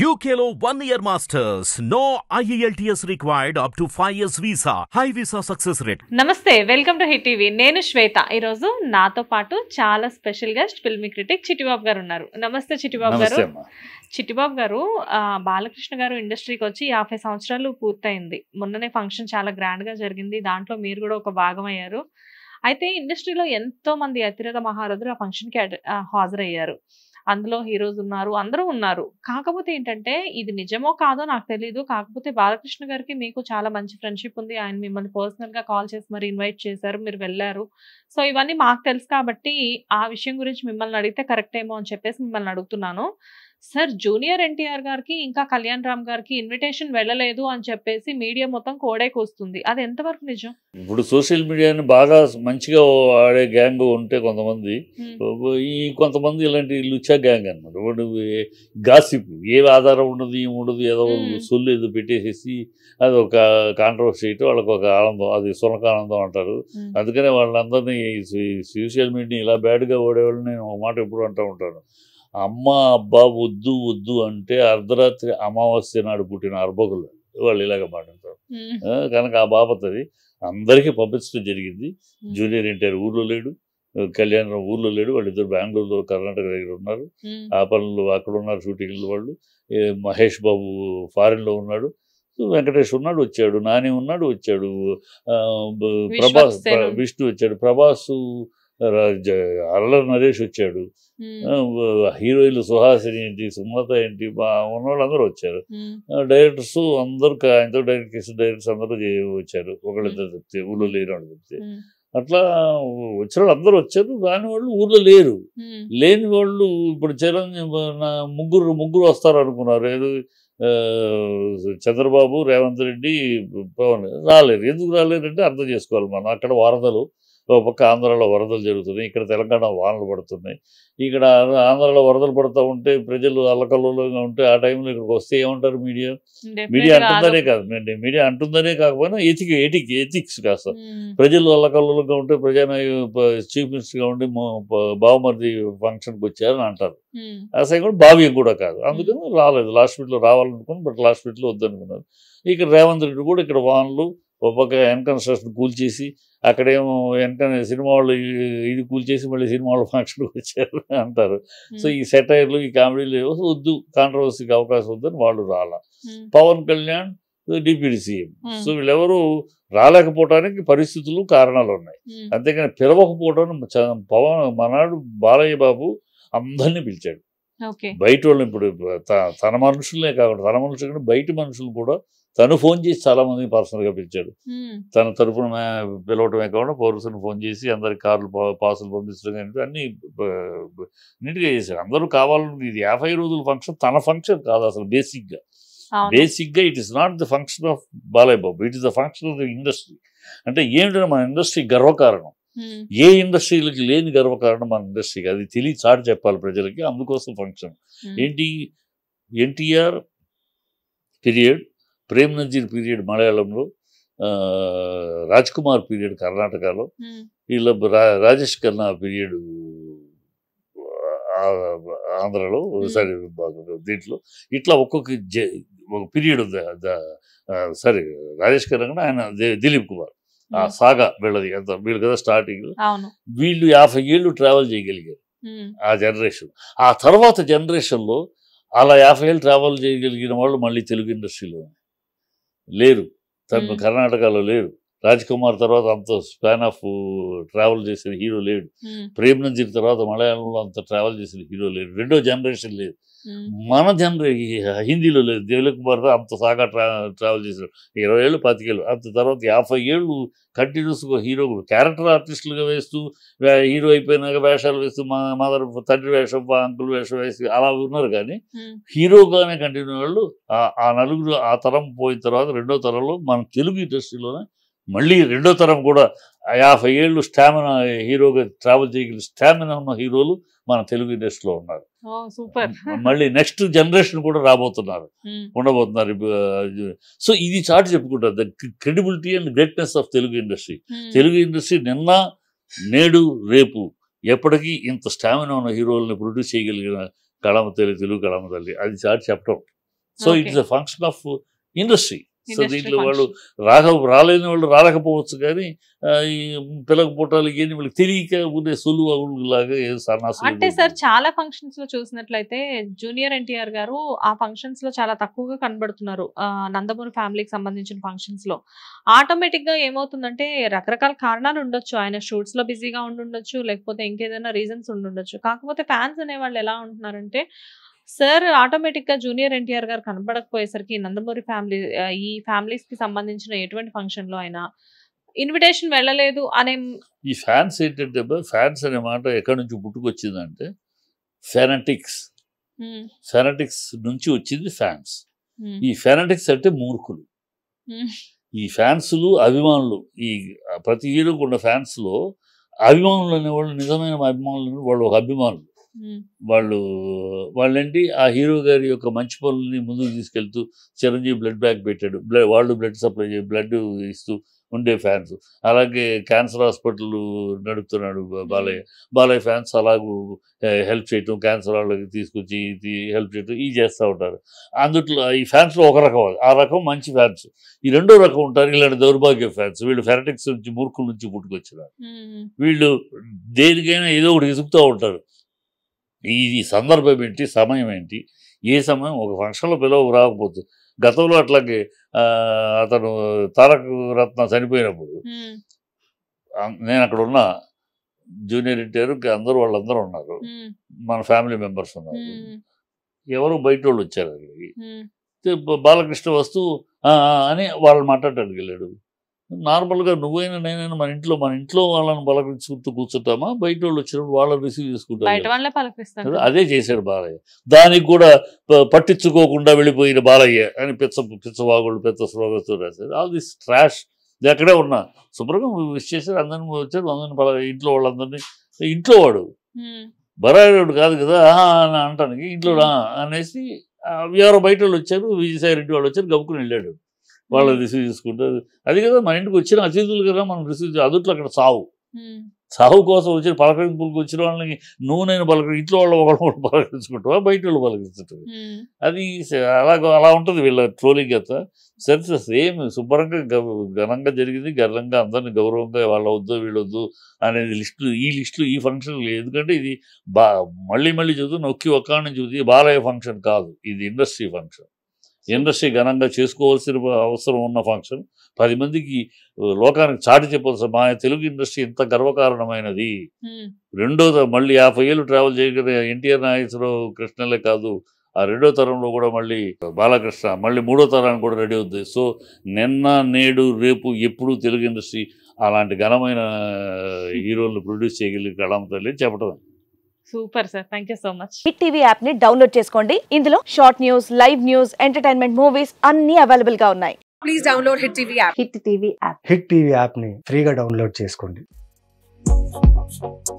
UKLO 1 year masters. No IELTS required up to 5 years visa. High visa success rate. నమస్తే, welcome to hit TV. నేను శ్వేత. ఈరోజు నాతో పాటు చాలా special guest filmy critic Chittibabu garu ఉన్నారు. నమస్తే చిట్టిబాబు గారు. చిట్టిబాబు గారు, బాలకృష్ణ గారు ఇండస్ట్రీకి వచ్చి 50 సంవత్సరాలు పూర్తయింది. మొన్ననే ఫంక్షన్ చాలా గ్రాండ్ గా జరిగింది. దాంట్లో మీరు కూడా ఒక భాగం అయ్యారు. అయితే ఇండస్ట్రీలో ఎంతో మంది అతిరథ మహారథులు ఆ ఫంక్షన్ కి హాజరయ్యారు. అందులో హీరోస్ ఉన్నారు, అందరూ ఉన్నారు. కాకపోతే ఏంటంటే ఇది నిజమో కాదో నాకు తెలియదు. కాకపోతే బాలకృష్ణ గారికి మీకు చాలా మంచి ఫ్రెండ్షిప్ ఉంది. ఆయన మిమ్మల్ని పర్సనల్ గా కాల్ చేసి మరి ఇన్వైట్ చేశారు, మీరు వెళ్ళారు. సో ఇవన్నీ మాకు తెలుసు కాబట్టి ఆ విషయం గురించి మిమ్మల్ని అడిగితే కరెక్ట్ ఏమో అని చెప్పేసి మిమ్మల్ని అడుగుతున్నాను. సార్, జూనియర్ ఎన్టీఆర్ గారికి ఇంకా కళ్యాణ్ రామ్ గారికి ఇన్విటేషన్ వెళ్ళలేదు అని చెప్పేసి మీడియా మొత్తం కోడైకొస్తుంది. అది ఎంతవరకు నిజం? ఇప్పుడు సోషల్ మీడియాని బాగా మంచిగా ఆడే గ్యాంగ్ ఉంటే కొంతమంది, ఈ కొంతమంది ఇలాంటి లుచ్చా గ్యాంగ్ అనమాట. వాడు గాసిప్ ఏ ఆధారం ఉండదు, ఏముండదు, ఏదో సొల్లు ఏదో పెట్టేసేసి అది ఒక కాంట్రవర్సీ చేయటం వాళ్ళకి ఒక ఆనందం, అది సునకానందం అంటారు. అందుకనే వాళ్ళందరినీ సోషల్ మీడియా ఇలా బ్యాడ్గా ఓడేవాళ్ళు నేను ఒక మాట ఎప్పుడు అంటూ ఉంటాను. అమ్మ అబ్బా వద్దు వద్దు అంటే అర్ధరాత్రి అమావాస్య నాడు పుట్టిన అర్భకులు వాళ్ళు ఇలాగ మాట్లాడతారు. కనుక ఆ బాపతది అందరికీ పంపించడం జరిగింది. జూనియర్ ఎన్టీఆర్ ఊర్లో లేడు, కళ్యాణ్ ఊర్లో లేడు, వాళ్ళిద్దరు బెంగళూరులో కర్ణాటక దగ్గర ఉన్నారు. ఆ పనులు అక్కడ ఉన్నారు, షూటింగ్లు వాళ్ళు. మహేష్ బాబు ఫారిన్లో ఉన్నాడు, వెంకటేష్ ఉన్నాడు వచ్చాడు, నాని ఉన్నాడు వచ్చాడు, ప్రభాస్ విష్ణు వచ్చాడు, ప్రభాసు అల్లరి నరేష్ వచ్చాడు, హీరోయిన్లు సుహాసిని ఏంటి, సుమలత ఏంటి, ఉన్నవాళ్ళు అందరూ వచ్చారు. డైరెక్టర్స్ అందరూ ఆయనతో డైరెక్ట్ చేసిన డైరెక్టర్స్ అందరూ వచ్చారు. ఒకళ్ళిద్దరు చెప్తే ఊళ్ళో లేరు అని చెప్తే అట్లా వచ్చిన వాళ్ళు అందరూ వచ్చారు. రాని వాళ్ళు ఊర్లో లేరు. లేని వాళ్ళు ఇప్పుడు ముగ్గురు వస్తారు అనుకున్నారు. ఏదో చంద్రబాబు, రేవంత్ రెడ్డి, పవన్ రాలేరు. ఎందుకు రాలేరు అంటే అర్థం చేసుకోవాలి మనం. అక్కడ వరదలు, ఒక పక్క ఆంధ్రాలో వరదలు జరుగుతున్నాయి, ఇక్కడ తెలంగాణ వానలు పడుతున్నాయి. ఇక్కడ ఆంధ్రాలో వరదలు పడుతూ ఉంటే ప్రజలు అల్లకల్లోగా ఉంటే ఆ టైంలో ఇక్కడికి వస్తే ఏమంటారు? మీడియా అంటుందనే కాకపోయినా ఎథిక్స్ కాస్త ప్రజలు అల్లకల్లోగా ఉంటే చీఫ్ మినిస్టర్గా ఉండి బావమరిది ఫంక్షన్కి వచ్చారని అంటారు. అసలు కూడా భావ్యం కూడా కాదు. అందుకని రాలేదు. లాస్ట్ మినిట్లో రావాలనుకుని బట్ లాస్ట్ మినిట్లో వద్దనుకున్నారు. ఇక్కడ రేవంత్ రెడ్డి కూడా ఇక్కడ వానలు, ఒక పక్క ఎన్కన్స్ట్రక్షన్ కూల్చేసి అక్కడేమో వెనకనే సినిమా వాళ్ళు ఇది కూల్చేసి మళ్ళీ సినిమా వాళ్ళు ఫంక్షన్కి వచ్చారు అంటారు. సో ఈ సెటైర్లు, ఈ కామెడీలు వద్దు, కాంట్రవర్సీకి అవకాశం వద్దని వాళ్ళు రాలా. Pawan Kalyan deputy CM. So వీళ్ళెవరూ రాలేకపోవడానికి పరిస్థితులు, కారణాలు ఉన్నాయి. అంతేకాని పిలవకపోవడానికి మనాడు బాలయ్య బాబు అందరినీ పిలిచాడు. బయట వాళ్ళని, ఇప్పుడు తన మనుషులనే కాకుండా తన మనుషులు బయట మనుషులు కూడా తను ఫోన్ చేసి చాలా మందిని పర్సనల్గా పిలిచాడు. తన తరఫున పిలవటమే కాకుండా పౌరుషుని ఫోన్ చేసి అందరికి కార్లు పాసులు పంపించడం కానీ అన్నీ నీట్గా చేశారు. అందరూ కావాలని. ఇది 50 రోజుల ఫంక్షన్ తన ఫంక్షన్ కాదు అసలు. బేసిక్గా it is not the function of Balayya Babu, it is the function of the industry. అంటే ఏమిటంటే మన ఇండస్ట్రీ గర్వకారణం. ఏ ఇండస్ట్రీలకి లేని గర్వకారణం మన ఇండస్ట్రీకి. అది చాటి చెప్పాలి ప్రజలకి. అందుకోసం ఫంక్షన్ ఏంటి, ఎన్టీఆర్ పీరియడ్, ప్రేమ్ నజీర్ పీరియడ్ మలయాళంలో, రాజ్ కుమార్ పీరియడ్ కర్ణాటకలో, వీళ్ళ రాజేష్ ఖన్నా పీరియడ్ ఆంధ్రలో, సరే దీంట్లో ఇట్లా ఒక్కొక్క పీరియడ్ ఉంది. సరే రాజేష్ ఖన్నా, ఆయన దిలీప్ కుమార్, ఆ సాగా వీళ్ళది ఎంత వీళ్ళు కదా స్టార్టింగ్. వీళ్ళు 50 ఏళ్ళు ట్రావెల్ చేయగలిగారు ఆ జనరేషన్. ఆ తర్వాత జనరేషన్లో అలా 50 ఏళ్ళు ట్రావెల్ చేయగలిగిన వాళ్ళు మళ్ళీ తెలుగు ఇండస్ట్రీలో లేరు. కర్ణాటకలో లేరు. రాజ్ కుమార్ తర్వాత అంత స్పాన్ ఆఫ్ ట్రావెల్ చేసిన హీరో లేడు. ప్రేమ్ నజీర్ తర్వాత మలయాళంలో అంత ట్రావెల్ చేసిన హీరో లేడు. రెండో జనరేషన్ లేదు. మన హిందీలో లేదు. దిలీప్ కుమార్ అంత సాగా ట్రావెల్ చేశారు. 20 ఏళ్ళు 25 ఏళ్ళు. అంత తర్వాత 50 ఏళ్ళు కంటిన్యూస్గా హీరో క్యారెక్టర్ ఆర్టిస్టులుగా వేస్తూ, హీరో అయిపోయినాక వేషాలు వేస్తూ, మదర్ తండ్రి వేషం, అంకుల్ వేషం వేసి అలా ఉన్నారు. కానీ హీరోగానే కంటిన్యూ వాళ్ళు ఆ నలుగురు ఆ తరం పోయిన తర్వాత రెండో తరంలో మన తెలుగు ఇండస్ట్రీలోనే మళ్ళీ రెండో తరం కూడా 50 ఏళ్ళు స్టామినా హీరోగా ట్రావెల్ చేయగలిగిన స్టామినా ఉన్న హీరోలు మన తెలుగు ఇండస్ట్రీలో ఉన్నారు. మళ్ళీ నెక్స్ట్ జనరేషన్ కూడా ఉండబోతున్నారు. సో ఇది చాటి చెప్పుకుంటారు the credibility and greatness of Telugu industry. Telugu industry నిన్న, నేడు, రేపు ఎప్పటికీ ఇంత స్టామినా ఉన్న హీరోలని ప్రొడ్యూస్ చేయగలిగిన కళమ తల్లి, తెలుగు కళమ తల్లి. అది చాటి చెప్పడం. So it's a function of industry. So దీంట్లో వాళ్ళు రాలేని వాళ్ళు రాలేకపోవచ్చు, కానీ ఈ పిల్లక పుట్టాలు ఇవన్నీ వాళ్ళకి తెలియక ఉండే సులువులాగా అంటే సార్ చాలా ఫంక్షన్స్ లో చూసినట్లయితే జూనియర్ ఎన్టీఆర్ గారు ఆ ఫంక్షన్స్ లో చాలా తక్కువగా కనబడుతున్నారు. నందమూరి ఫ్యామిలీకి సంబంధించిన ఫంక్షన్స్ లో ఆటోమేటిక్ గా ఏమవుతుందంటే రకరకాల కారణాలు ఉండొచ్చు, ఆయన షూట్స్ లో బిజీగా ఉండుండొచ్చు, లేకపోతే ఇంకేదైనా రీజన్స్ ఉండుండొచ్చు. కాకపోతే ఫ్యాన్స్ అనే వాళ్ళు ఎలా ఉంటున్నారంటే సార్ ఆటోమేటిక్ గా జూనియర్ ఎన్టీఆర్ గారు కనబడకపోయేసరికి నందమూరి ఫ్యామిలీ ఈ ఫ్యామిలీస్ కి సంబంధించిన ఎటువంటి ఫంక్షన్ లో అయినా ఇన్విటేషన్ వెళ్ళలేదు అనే. ఈ ఫ్యాన్స్ ఏంటంటే, ఫ్యాన్స్ అనే మాట ఎక్కడి నుంచి పుట్టుకొచ్చిందంటే ఫెనటిక్స్ నుంచి వచ్చింది ఫ్యాన్స్. ఈ ఫెనటిక్స్ అంటే మూర్ఖులు. ఈ ఫ్యాన్స్లు అభిమానులు, ఈ ప్రతి హీరోకు ఉన్న ఫ్యాన్స్ లో అభిమానులు అనేవాళ్ళు నిజమైన అభిమానులు, వాళ్ళు ఒక అభిమానులు. వాళ్ళేంటి ఆ హీరో గారి యొక్క మంచి పనులని ముందుకు తీసుకెళ్తూ చిరంజీవి బ్లడ్ బ్యాంక్ పెట్టాడు, వాళ్ళు బ్లడ్ సప్లై బ్లడ్ ఇస్తూ ఉండే ఫ్యాన్స్. అలాగే క్యాన్సర్ హాస్పిటల్ నడుపుతున్నాడు బాలయ్య ఫ్యాన్స్ అలాగూ హెల్ప్ చేయటం, క్యాన్సర్ వాళ్ళకి తీసుకొచ్చి హెల్ప్ చేయటం ఇవి చేస్తూ ఉంటారు. అందుట్లో ఈ ఫ్యాన్స్లో ఒక రకం, ఆ రకం మంచి ఫ్యాన్స్. ఈ రెండో రకం ఉంటారు ఇలాంటి దౌర్భాగ్య ఫ్యాన్స్. వీళ్ళు ఫెనటిక్స్ నుంచి మూర్ఖుల నుంచి పుట్టుకొచ్చినారు. వీళ్ళు దేనికైనా ఏదో ఒకటి ఇసుకుతూ ఉంటారు. ఇది సందర్భం ఏంటి, సమయం ఏంటి, ఏ సమయం ఒక ఫంక్షన్లో పిలవ రాకపోతే. గతంలో అట్లాగే అతను తారక రత్న చనిపోయినప్పుడు నేను అక్కడ ఉన్న జూనియర్ ఎన్టీఆర్ వాళ్ళందరూ ఉన్నారు, మన ఫ్యామిలీ మెంబర్స్ ఉన్నారు, ఎవరు బయట వాళ్ళు వచ్చారు అక్కడికి. బాలకృష్ణ వస్తూ అని వాళ్ళని మాట్లాడటానికి వెళ్ళాడు. నార్మల్గా నువ్వైనా నేనైనా మన ఇంట్లో వాళ్ళని పలకరించుకుంటూ కూర్చుంటామా, బయట వాళ్ళు వచ్చినప్పుడు వాళ్ళని రిసీవ్ చేసుకుంటారు. అదే చేశాడు బాలయ్య. దానికి కూడా పట్టించుకోకుండా వెళ్ళిపోయిన బాలయ్య అని పిచ్చవాగుళ్ళు పెద్ద స్లోగన్తో రాశారు. ఆల్ దిస్ ట్రాష్ ఎక్కడే ఉన్నా శుభ్రంగా విష్ చేశారు, అందరినీ వచ్చారు, అందరినీ ఇంట్లో వాళ్ళందరినీ. ఇంట్లో వాడు బరాయుడు కాదు కదా అని అంటానికి ఇంట్లో అనేసి ఎవరో బయట వాళ్ళు వచ్చారు, విజయసాయి రెడ్డి వాళ్ళు వచ్చారు, గబుకుని వెళ్ళాడు. వాళ్ళు రిసీవ్ చేసుకుంటారు. అది కదా మన ఇంటికి వచ్చిన అతిథులు కదా మనం రిసీవ్. అదుట్లో అక్కడ సావు కోసం వచ్చిన పలకరింపులకు వచ్చిన వాళ్ళని నేను ఇంట్లో వాళ్ళు ఒకళ్ళు పలకరించుకుంటావా, బయట వాళ్ళు పలకరించుంటారు. అది అలా ఉంటుంది వీళ్ళ ట్రోలింగ్ అంతా. సరే సేమ్ శుభ్రంగా ఘనంగా జరిగింది, గర్వంగా అందరినీ గౌరవంగా వాళ్ళ వద్దు వీళ్ళొద్దు అనేది లిస్టులు ఈ ఫంక్షన్లు. ఎందుకంటే ఇది మళ్ళీ చదువు నొక్కి ఒక్క నుంచి చూసి బాలయ్య ఫంక్షన్ కాదు, ఇది ఇండస్ట్రీ ఫంక్షన్. ఇండస్ట్రీ ఘనంగా చేసుకోవాల్సిన అవసరం ఉన్న ఫంక్షన్. 10 మందికి లోకానికి చాటి చెప్పాల్సిన మా తెలుగు ఇండస్ట్రీ ఎంత గర్వకారణమైనది. రెండోది మళ్ళీ 50 ఏళ్ళు ట్రావెల్ చేయగలిగిన ఎన్టీఆర్ నాగేశ్వరరావు కృష్ణలే కాదు, ఆ రెండో తరంలో కూడా మళ్ళీ బాలకృష్ణ, మళ్ళీ మూడో తరానికి కూడా రెడీ అవుతుంది. సో నిన్న నేడు రేపు ఎప్పుడు తెలుగు ఇండస్ట్రీ అలాంటి ఘనమైన హీరోలను ప్రొడ్యూస్ చేయగలిగే కళాంతలే చెప్పడం. Super sir, thank you so much. Hit TV app ని డౌన్లోడ్ చేసుకోండి. ఇందులో short news, live news, entertainment movies అన్ని అవైలబుల్ గా ఉన్నాయి. Please download hit TV app. Hit TV app ని ఫ్రీగా డౌన్లోడ్ చేసుకోండి.